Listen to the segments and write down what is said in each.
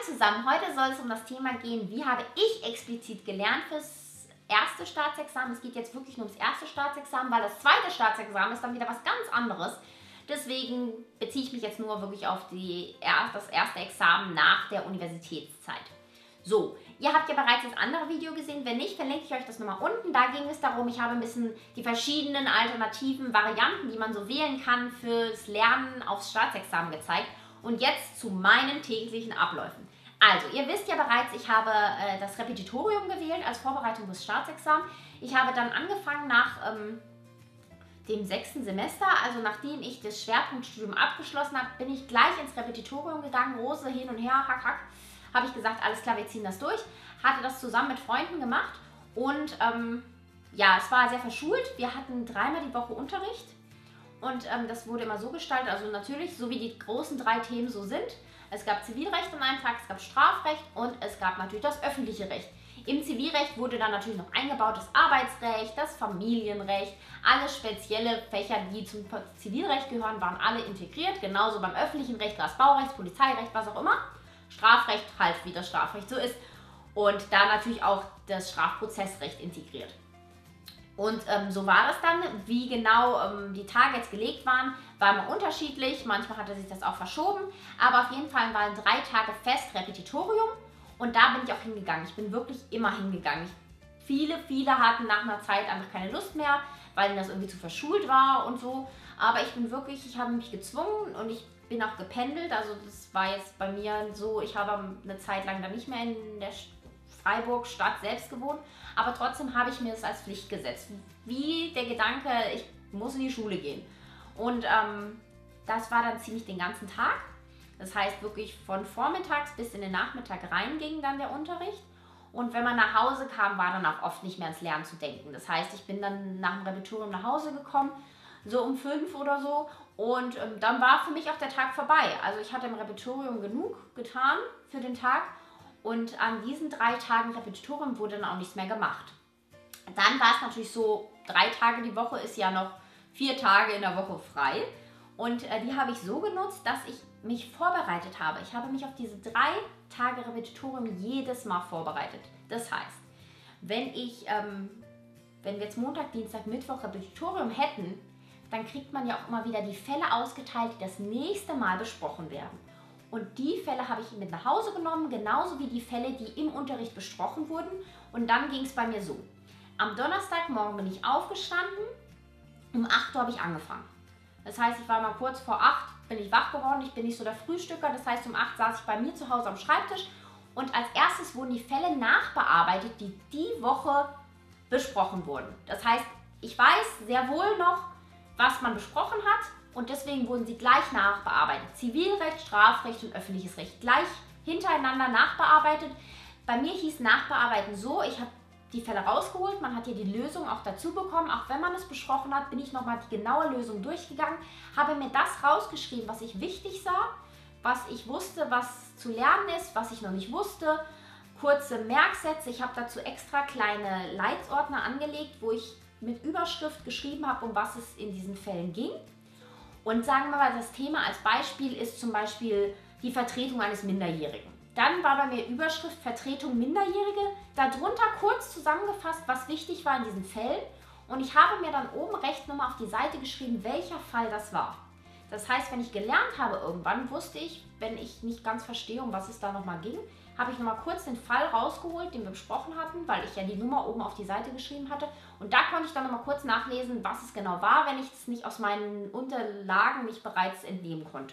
zusammen, heute soll es um das Thema gehen, wie habe ich explizit gelernt fürs erste Staatsexamen. Es geht jetzt wirklich nur ums erste Staatsexamen, weil das zweite Staatsexamen ist dann wieder was ganz anderes. Deswegen beziehe ich mich jetzt nur wirklich auf das erste Examen nach der Universitätszeit. So, ihr habt ja bereits das andere Video gesehen. Wenn nicht, verlinke ich euch das nochmal unten. Da ging es darum, ich habe ein bisschen die verschiedenen alternativen Varianten, die man so wählen kann fürs Lernen aufs Staatsexamen gezeigt. Und jetzt zu meinen täglichen Abläufen. Also, ihr wisst ja bereits, ich habe das Repetitorium gewählt als Vorbereitung fürs Staatsexamen. Ich habe dann angefangen nach dem 6. Semester, also nachdem ich das Schwerpunktstudium abgeschlossen habe, bin ich gleich ins Repetitorium gegangen, Rose hin und her, hack, hack. Habe ich gesagt, alles klar, wir ziehen das durch. Hatte das zusammen mit Freunden gemacht und ja, es war sehr verschult. Wir hatten 3-mal die Woche Unterricht und das wurde immer so gestaltet, also natürlich, so wie die großen 3 Themen so sind. Es gab Zivilrecht an einem Tag, es gab Strafrecht und es gab natürlich das öffentliche Recht. Im Zivilrecht wurde dann natürlich noch eingebaut das Arbeitsrecht, das Familienrecht, alle spezielle Fächer, die zum Zivilrecht gehören, waren alle integriert. Genauso beim öffentlichen Recht, das Baurecht, Polizeirecht, was auch immer. Strafrecht halt, wie das Strafrecht so ist. Und da natürlich auch das Strafprozessrecht integriert. Und so war das dann. Wie genau die Tage jetzt gelegt waren, war immer unterschiedlich. Manchmal hatte sich das auch verschoben. Aber auf jeden Fall waren 3 Tage fest Repetitorium. Und da bin ich auch hingegangen. Ich bin wirklich immer hingegangen. Viele hatten nach einer Zeit einfach keine Lust mehr, weil ihnen das irgendwie zu verschult war und so. Aber ich bin wirklich, ich habe mich gezwungen und ich bin auch gependelt. Also das war jetzt bei mir so, ich habe eine Zeit lang dann nicht mehr in der Freiburg-Stadt selbst gewohnt. Aber trotzdem habe ich mir das als Pflicht gesetzt. Wie der Gedanke, ich muss in die Schule gehen. Und das war dann ziemlich den ganzen Tag. Das heißt wirklich von vormittags bis in den Nachmittag rein ging dann der Unterricht. Und wenn man nach Hause kam, war dann auch oft nicht mehr ans Lernen zu denken. Das heißt, ich bin dann nach dem Repetitorium nach Hause gekommen, so um 5 oder so. Und dann war für mich auch der Tag vorbei. Also ich hatte im Repetitorium genug getan für den Tag. Und an diesen 3 Tagen Repetitorium wurde dann auch nichts mehr gemacht. Dann war es natürlich so, 3 Tage die Woche ist ja noch 4 Tage in der Woche frei. Und die habe ich so genutzt, dass ich mich vorbereitet habe. Ich habe mich auf diese 3 Tage Repetitorium jedes Mal vorbereitet. Das heißt, wenn wir jetzt Montag, Dienstag, Mittwoch Repetitorium hätten, dann kriegt man ja auch immer wieder die Fälle ausgeteilt, die das nächste Mal besprochen werden. Und die Fälle habe ich mit nach Hause genommen, genauso wie die Fälle, die im Unterricht besprochen wurden. Und dann ging es bei mir so. Am Donnerstagmorgen bin ich aufgestanden, um 8 Uhr habe ich angefangen. Das heißt, ich war mal kurz vor 8, bin ich wach geworden, ich bin nicht so der Frühstücker, das heißt, um 8 saß ich bei mir zu Hause am Schreibtisch und als erstes wurden die Fälle nachbearbeitet, die Woche besprochen wurden. Das heißt, ich weiß sehr wohl noch, was man besprochen hat und deswegen wurden sie gleich nachbearbeitet. Zivilrecht, Strafrecht und öffentliches Recht gleich hintereinander nachbearbeitet. Bei mir hieß Nachbearbeiten so, ich habe die Fälle rausgeholt, man hat hier die Lösung auch dazu bekommen. Auch wenn man es besprochen hat, bin ich nochmal die genaue Lösung durchgegangen, habe mir das rausgeschrieben, was ich wichtig sah, was ich wusste, was zu lernen ist, was ich noch nicht wusste, kurze Merksätze. Ich habe dazu extra kleine Leitsordner angelegt, wo ich mit Überschrift geschrieben habe, um was es in diesen Fällen ging. Und sagen wir mal, das Thema als Beispiel ist zum Beispiel die Vertretung eines Minderjährigen. Dann war bei mir Überschrift Vertretung Minderjährige, darunter kurz zusammengefasst, was wichtig war in diesen Fällen. Und ich habe mir dann oben rechts nochmal auf die Seite geschrieben, welcher Fall das war. Das heißt, wenn ich gelernt habe irgendwann, wusste ich, wenn ich nicht ganz verstehe, um was es da nochmal ging, habe ich nochmal kurz den Fall rausgeholt, den wir besprochen hatten, weil ich ja die Nummer oben auf die Seite geschrieben hatte. Und da konnte ich dann nochmal kurz nachlesen, was es genau war, wenn ich es nicht aus meinen Unterlagen nicht bereits entnehmen konnte.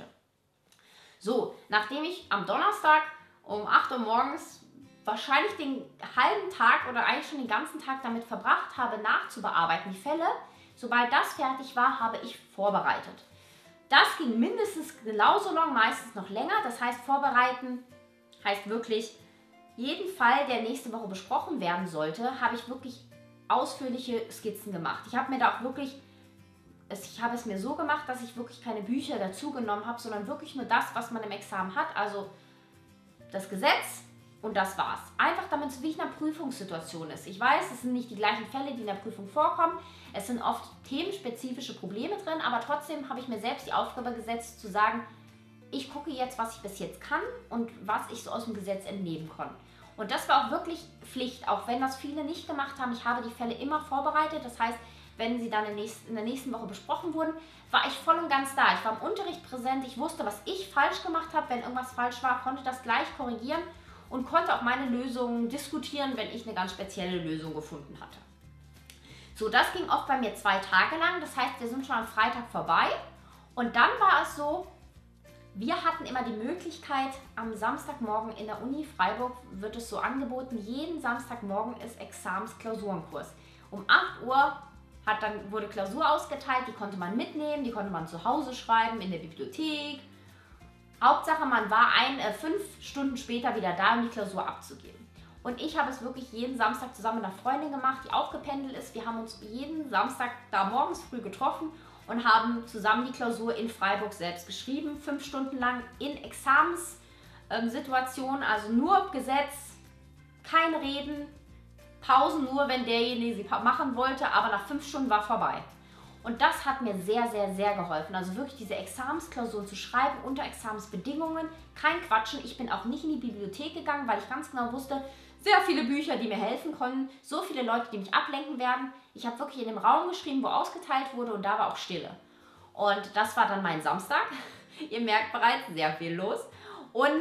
So, nachdem ich am Donnerstag um 8 Uhr morgens wahrscheinlich den halben Tag oder eigentlich schon den ganzen Tag damit verbracht habe, nachzubearbeiten, die Fälle. Sobald das fertig war, habe ich vorbereitet. Das ging mindestens genauso lang, meistens noch länger. Das heißt, vorbereiten heißt wirklich, jeden Fall, der nächste Woche besprochen werden sollte, habe ich wirklich ausführliche Skizzen gemacht. Ich habe mir da auch wirklich, ich habe es mir so gemacht, dass ich wirklich keine Bücher dazu genommen habe, sondern wirklich nur das, was man im Examen hat. Also das Gesetz und das war's. Einfach damit es wie in einer Prüfungssituation ist. Ich weiß, es sind nicht die gleichen Fälle, die in der Prüfung vorkommen. Es sind oft themenspezifische Probleme drin, aber trotzdem habe ich mir selbst die Aufgabe gesetzt, zu sagen, ich gucke jetzt, was ich bis jetzt kann und was ich so aus dem Gesetz entnehmen kann. Und das war auch wirklich Pflicht, auch wenn das viele nicht gemacht haben. Ich habe die Fälle immer vorbereitet. Das heißt, wenn sie dann in der nächsten Woche besprochen wurden, war ich voll und ganz da. Ich war im Unterricht präsent. Ich wusste, was ich falsch gemacht habe. Wenn irgendwas falsch war, konnte das gleich korrigieren und konnte auch meine Lösungen diskutieren, wenn ich eine ganz spezielle Lösung gefunden hatte. So, das ging oft bei mir 2 Tage lang. Das heißt, wir sind schon am Freitag vorbei. Und dann war es so, wir hatten immer die Möglichkeit, am Samstagmorgen in der Uni Freiburg wird es so angeboten, jeden Samstagmorgen ist Examensklausurenkurs. Um 8 Uhr wurde Klausur ausgeteilt, die konnte man mitnehmen, die konnte man zu Hause schreiben, in der Bibliothek. Hauptsache, man war 5 Stunden später wieder da, um die Klausur abzugeben. Und ich habe es wirklich jeden Samstag zusammen mit einer Freundin gemacht, die auch gependelt ist. Wir haben uns jeden Samstag da morgens früh getroffen und haben zusammen die Klausur in Freiburg selbst geschrieben, 5 Stunden lang in Examenssituationen, also nur Gesetz, kein Reden, Pausen nur, wenn derjenige sie machen wollte, aber nach 5 Stunden war vorbei. Und das hat mir sehr, sehr, sehr geholfen. Also wirklich diese Examensklausuren zu schreiben unter Examensbedingungen, kein Quatschen. Ich bin auch nicht in die Bibliothek gegangen, weil ich ganz genau wusste, sehr viele Bücher, die mir helfen konnten, so viele Leute, die mich ablenken werden. Ich habe wirklich in dem Raum geschrieben, wo ausgeteilt wurde und da war auch Stille. Und das war dann mein Samstag. Ihr merkt bereits, sehr viel los. Und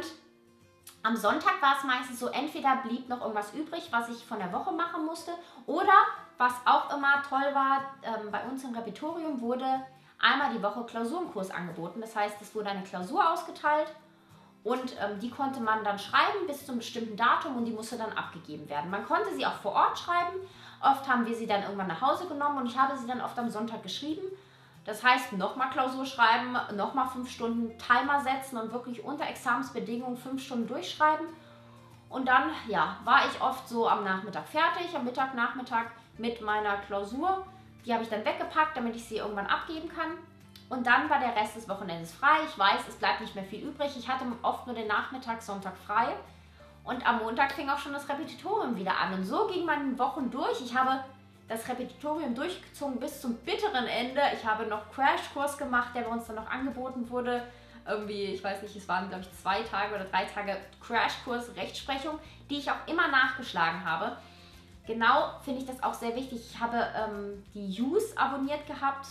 am Sonntag war es meistens so, entweder blieb noch irgendwas übrig, was ich von der Woche machen musste, oder was auch immer toll war, bei uns im Repertorium wurde einmal die Woche Klausurenkurs angeboten. Das heißt, es wurde eine Klausur ausgeteilt und die konnte man dann schreiben bis zu einem bestimmten Datum und die musste dann abgegeben werden. Man konnte sie auch vor Ort schreiben. Oft haben wir sie dann irgendwann nach Hause genommen und ich habe sie dann oft am Sonntag geschrieben. Das heißt, nochmal Klausur schreiben, nochmal 5 Stunden Timer setzen und wirklich unter Examensbedingungen 5 Stunden durchschreiben. Und dann ja, war ich oft so am Nachmittag fertig, am Nachmittag mit meiner Klausur. Die habe ich dann weggepackt, damit ich sie irgendwann abgeben kann. Und dann war der Rest des Wochenendes frei. Ich weiß, es bleibt nicht mehr viel übrig. Ich hatte oft nur den Nachmittag, Sonntag frei. Und am Montag fing auch schon das Repetitorium wieder an. Und so ging meine Wochen durch. Ich habe das Repetitorium durchgezogen bis zum bitteren Ende. Ich habe noch Crashkurs gemacht, der bei uns dann noch angeboten wurde. Irgendwie, ich weiß nicht, es waren, glaube ich, 2 Tage oder 3 Tage Crashkurs Rechtsprechung, die ich auch immer nachgeschlagen habe. Genau finde ich das auch sehr wichtig. Ich habe die Use abonniert gehabt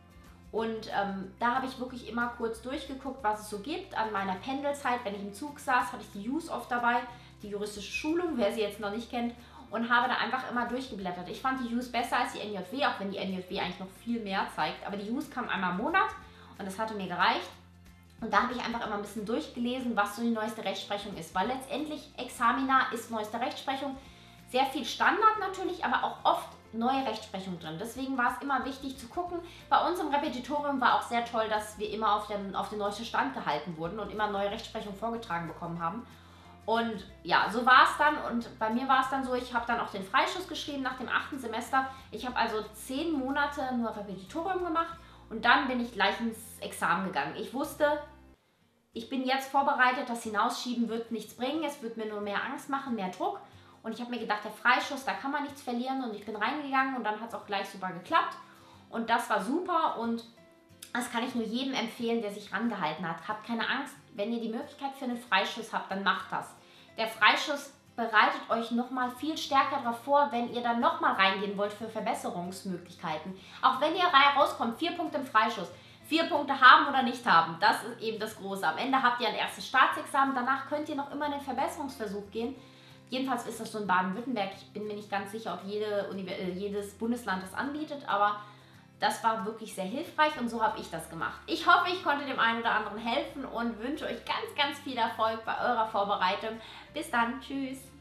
und da habe ich wirklich immer kurz durchgeguckt, was es so gibt. An meiner Pendelzeit, wenn ich im Zug saß, hatte ich die Use oft dabei, die juristische Schulung, wer sie jetzt noch nicht kennt, und habe da einfach immer durchgeblättert. Ich fand die Use besser als die NJW, auch wenn die NJW eigentlich noch viel mehr zeigt. Aber die Use kam einmal im Monat und das hatte mir gereicht. Und da habe ich einfach immer ein bisschen durchgelesen, was so die neueste Rechtsprechung ist. Weil letztendlich Examina ist neueste Rechtsprechung. Sehr viel Standard natürlich, aber auch oft neue Rechtsprechung drin. Deswegen war es immer wichtig zu gucken. Bei uns im Repetitorium war auch sehr toll, dass wir immer auf den neuesten Stand gehalten wurden und immer neue Rechtsprechung vorgetragen bekommen haben. Und ja, so war es dann. Und bei mir war es dann so, ich habe dann auch den Freischuss geschrieben nach dem 8. Semester. Ich habe also 10 Monate nur Repetitorium gemacht und dann bin ich gleich ins Examen gegangen. Ich wusste, ich bin jetzt vorbereitet, das Hinausschieben wird nichts bringen. Es wird mir nur mehr Angst machen, mehr Druck. Und ich habe mir gedacht, der Freischuss, da kann man nichts verlieren. Und ich bin reingegangen und dann hat es auch gleich super geklappt. Und das war super und das kann ich nur jedem empfehlen, der sich rangehalten hat. Habt keine Angst, wenn ihr die Möglichkeit für einen Freischuss habt, dann macht das. Der Freischuss bereitet euch nochmal viel stärker darauf vor, wenn ihr dann nochmal reingehen wollt für Verbesserungsmöglichkeiten. Auch wenn ihr rauskommt, 4 Punkte im Freischuss. 4 Punkte haben oder nicht haben, das ist eben das Große. Am Ende habt ihr ein erstes Staatsexamen, danach könnt ihr noch immer in den Verbesserungsversuch gehen. Jedenfalls ist das so in Baden-Württemberg. Ich bin mir nicht ganz sicher, ob jedes Bundesland das anbietet, aber das war wirklich sehr hilfreich und so habe ich das gemacht. Ich hoffe, ich konnte dem einen oder anderen helfen und wünsche euch ganz, ganz viel Erfolg bei eurer Vorbereitung. Bis dann, tschüss!